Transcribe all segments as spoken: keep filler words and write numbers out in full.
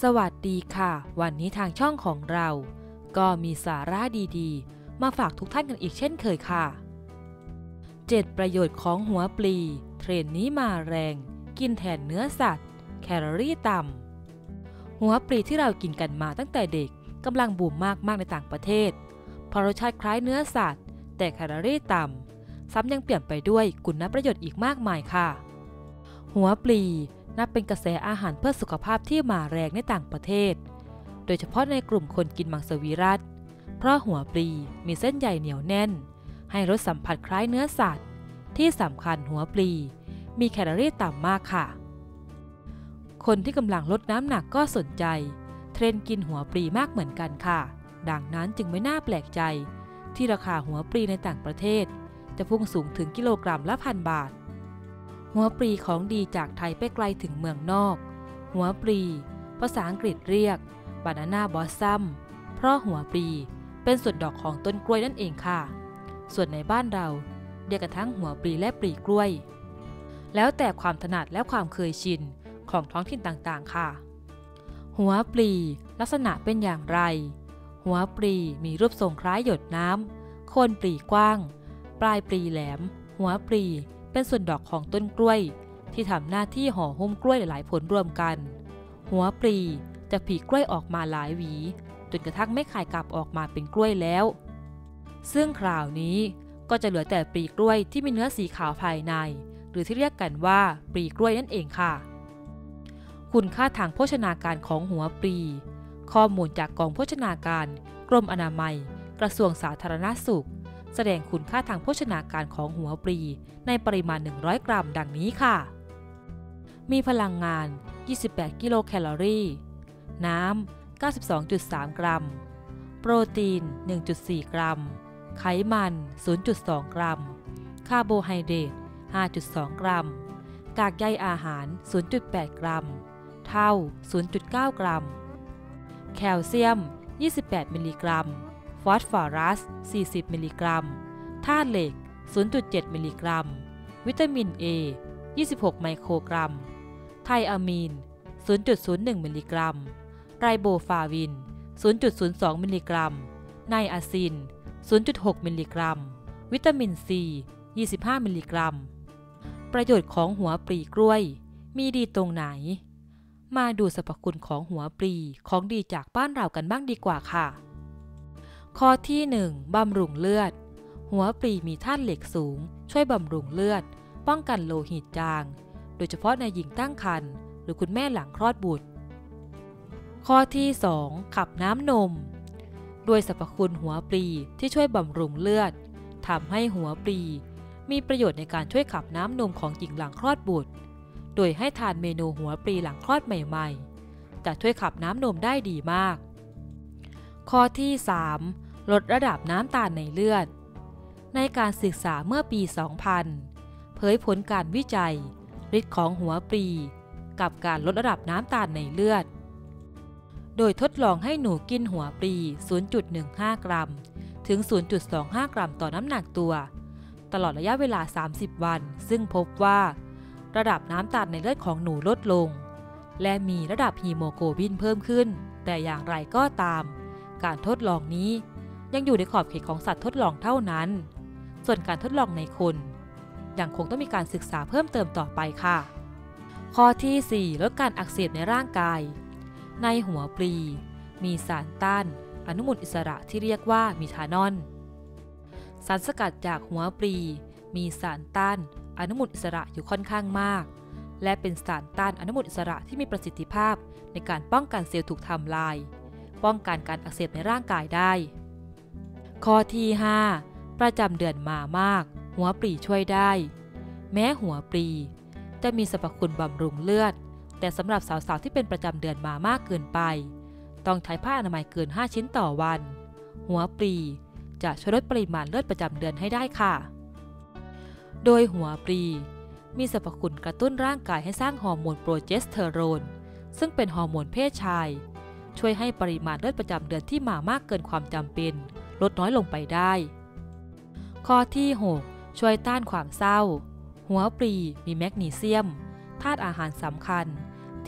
สวัสดีค่ะวันนี้ทางช่องของเราก็มีสาระดีๆมาฝากทุกท่านกันอีกเช่นเคยค่ะเจ็ดประโยชน์ของหัวปลีเทรนด์นี้มาแรงกินแทนเนื้อสัตว์แคลอรี่ต่ำหัวปลีที่เรากินกันมาตั้งแต่เด็กกำลังบูมมากๆในต่างประเทศเพราะรสชาติคล้ายเนื้อสัตว์แต่แคลอรี่ต่ำซ้ำยังเปลี่ยนไปด้วยคุณประโยชน์อีกมากมายค่ะหัวปลีนับเป็นกระแสอาหารเพื่อสุขภาพที่มาแรงในต่างประเทศโดยเฉพาะในกลุ่มคนกินมังสวิรัติเพราะหัวปลีมีเส้นใยเหนียวแน่นให้รสสัมผัสคล้ายเนื้อสัตว์ที่สำคัญหัวปลีมีแคลอรี่ต่ำมากค่ะคนที่กำลังลดน้ำหนักก็สนใจเทรนด์กินหัวปลีมากเหมือนกันค่ะดังนั้นจึงไม่น่าแปลกใจที่ราคาหัวปลีในต่างประเทศจะพุ่งสูงถึงกิโลกรัมละพันบาทหัวปลีของดีจากไทยไปไกลถึงเมืองนอกหัวปลีภาษาอังกฤษเรียก Banana Blossom เพราะหัวปลีเป็นส่วนดอกของต้นกล้วยนั่นเองค่ะส่วนในบ้านเราเรียกกันทั้งหัวปลีและปลีกล้วยแล้วแต่ความถนัดและความเคยชินของท้องถิ่นต่างๆค่ะหัวปลีลักษณะเป็นอย่างไรหัวปลีมีรูปทรงคล้ายหยดน้ำโคนปลีกว้างปลายปลีแหลมหัวปลีเป็นส่วนดอกของต้นกล้วยที่ทำหน้าที่ห่อหุ้มกล้วยหลายๆผลรวมกันหัวปลีจะผลิกล้วยออกมาหลายหวีจนกระทั่งไม่ขายกลับออกมาเป็นกล้วยแล้วซึ่งคราวนี้ก็จะเหลือแต่ปลีกล้วยที่มีเนื้อสีขาวภายในหรือที่เรียกกันว่าปลีกล้วยนั่นเองค่ะคุณค่าทางโภชนาการของหัวปลีข้อมูลจากกองโภชนาการกรมอนามัยกระทรวงสาธารณสุขแสดงคุณค่าทางโภชนาการของหัวปลีในปริมาณหนึ่งร้อยกรัมดังนี้ค่ะมีพลังงานยี่สิบแปดกิโลแคลอรี่น้ำ เก้าสิบสองจุดสาม กรัมโปรตีน หนึ่งจุดสี่ กรัมไขมัน ศูนย์จุดสอง กรัมคาร์โบไฮเดรต ห้าจุดสอง กรัมกากใยอาหาร ศูนย์จุดแปด กรัมเท่า ศูนย์จุดเก้า กรัมแคลเซียม ยี่สิบแปด มิลลิกรัมฟอสฟอรัส สี่สิบ มิลลิกรัมธาตุเหล็ก ศูนย์จุดเจ็ด มิลลิกรัมวิตามิน A ยี่สิบหก ไมโครกรัมไทอะมีน ศูนย์จุดศูนย์หนึ่ง มิลลิกรัมไรโบฟลาวิน ศูนย์จุดศูนย์สอง มิลลิกรัมไนอาซิน ศูนย์จุดหก มิลลิกรัมวิตามิน C ยี่สิบห้า มิลลิกรัมประโยชน์ของหัวปลีกล้วยมีดีตรงไหนมาดูสรรพคุณของหัวปลีของดีจากบ้านเรากันบ้างดีกว่าค่ะข้อที่หนึ่งบำรุงเลือดหัวปลีมีธาตุเหล็กสูงช่วยบำรุงเลือดป้องกันโลหิตจางโดยเฉพาะในหญิงตั้งครรภ์หรือคุณแม่หลังคลอดบุตรข้อที่สองขับน้ำนมด้วยสรรพคุณหัวปลีที่ช่วยบำรุงเลือดทำให้หัวปลีมีประโยชน์ในการช่วยขับน้ำนมของหญิงหลังคลอดบุตรโดยให้ทานเมนูหัวปลีหลังคลอดใหม่ๆจะช่วยขับน้ำนมได้ดีมากข้อที่สามลดระดับน้ำตาลในเลือดในการศึกษาเมื่อปี สองพัน เผยผลการวิจัยฤทธิ์ของหัวปลีกับการลดระดับน้ำตาลในเลือดโดยทดลองให้หนูกินหัวปลี ศูนย์จุดหนึ่งห้า กรัมถึง ศูนย์จุดสองห้า กรัมต่อน้ำหนักตัวตลอดระยะเวลา สามสิบ วันซึ่งพบว่าระดับน้ำตาลในเลือดของหนูลดลงและมีระดับฮีโมโกลบินเพิ่มขึ้นแต่อย่างไรก็ตามการทดลองนี้ยังอยู่ในขอบเขตของสัตว์ทดลองเท่านั้นส่วนการทดลองในคนยังคงต้องมีการศึกษาเพิ่มเติมต่อไปค่ะข้อที่สี่ลดการอักเสบในร่างกายในหัวปลีมีสารต้านอนุมูลอิสระที่เรียกว่ามิทานอลสารสกัดจากหัวปลีมีสารต้านอนุมูลอิสระอยู่ค่อนข้างมากและเป็นสารต้านอนุมูลอิสระที่มีประสิทธิภาพในการป้องกันเซลล์ถูกทำลายป้องกันการอักเสบในร่างกายได้ข้อที่ห้าประจำเดือนมามากหัวปลีช่วยได้แม้หัวปลีจะมีสรรพคุณบำรุงเลือดแต่สำหรับสาวๆที่เป็นประจำเดือนมามากเกินไปต้องใช้ผ้าอนามัยเกินห้าชิ้นต่อวันหัวปลีจะช่วยลดปริมาณเลือดประจำเดือนให้ได้ค่ะโดยหัวปลีมีสรรพคุณกระตุ้นร่างกายให้สร้างฮอร์โมนโปรเจสเตอโรนซึ่งเป็นฮอร์โมนเพศชายช่วยให้ปริมาณเลือดประจำเดือนที่มามากเกินความจำเป็นลดน้อยลงไปได้ข้อที่หกช่วยต้านความเศร้าหัวปลีมีแมกนีเซียมธาตุอาหารสำคัญที่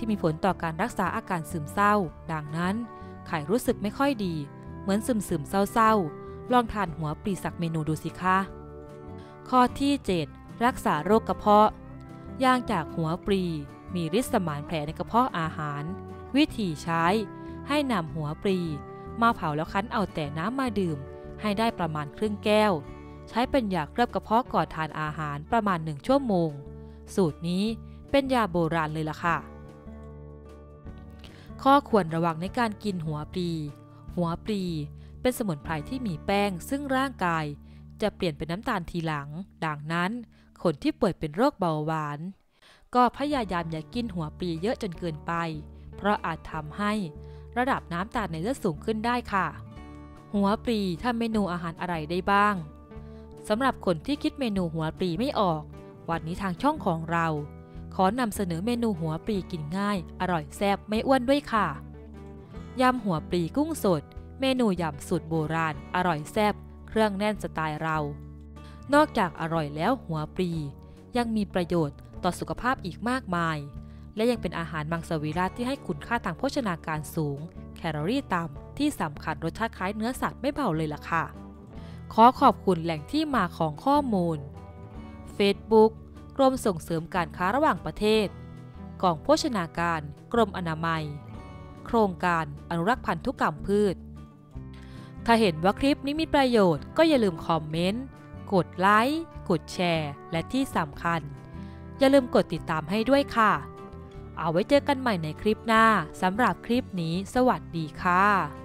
ที่มีผลต่อการรักษาอาการซึมเศร้าดังนั้นไข่รู้สึกไม่ค่อยดีเหมือนซึมซึมเศร้าๆลองทานหัวปลีสักเมนูดูสิคะข้อที่เจ็ดรักษาโรคกระเพาะย่างจากหัวปลีมีฤทธิ์สมานแผลในกระเพาะอาหารวิธีใช้ให้นำหัวปลีมาเผาแล้วคั้นเอาแต่น้ำมาดื่มให้ได้ประมาณครึ่งแก้วใช้เป็นยาเคลือบกระเพาะก่อนทานอาหารประมาณหนึ่งชั่วโมงสูตรนี้เป็นยาโบราณเลยล่ะค่ะข้อควรระวังในการกินหัวปลีหัวปลีเป็นสมุนไพรที่มีแป้งซึ่งร่างกายจะเปลี่ยนเป็นน้ำตาลทีหลังดังนั้นคนที่ป่วยเป็นโรคเบาหวานก็พยายามอย่ากินหัวปลีเยอะจนเกินไปเพราะอาจทำให้ระดับน้ำตาลในเลือดสูงขึ้นได้ค่ะหัวปลีทำเมนูอาหารอะไรได้บ้างสำหรับคนที่คิดเมนูหัวปลีไม่ออกวันนี้ทางช่องของเราขอนำเสนอเมนูหัวปลีกินง่ายอร่อยแซ่บไม่อ้วนด้วยค่ะยำหัวปลีกุ้งสดเมนูยำสูตรโบราณอร่อยแซ่บเครื่องแน่นสไตล์เรานอกจากอร่อยแล้วหัวปลียังมีประโยชน์ต่อสุขภาพอีกมากมายและยังเป็นอาหารมังสวิรัติที่ให้คุณค่าทางโภชนาการสูงแคลอรี่ต่ำที่สำคัญรสชาติคล้ายเนื้อสัตว์ไม่เบาเลยล่ะค่ะขอขอบคุณแหล่งที่มาของข้อมูล Facebook กรมส่งเสริมการค้าระหว่างประเทศกองโภชนาการกรมอนามัยโครงการอนุรักษ์พันธุกรรมพืชถ้าเห็นว่าคลิปนี้มีประโยชน์ก็อย่าลืมคอมเมนต์กดไลค์กดแชร์และที่สำคัญอย่าลืมกดติดตามให้ด้วยค่ะเอาไว้เจอกันใหม่ในคลิปหน้าสำหรับคลิปนี้สวัสดีค่ะ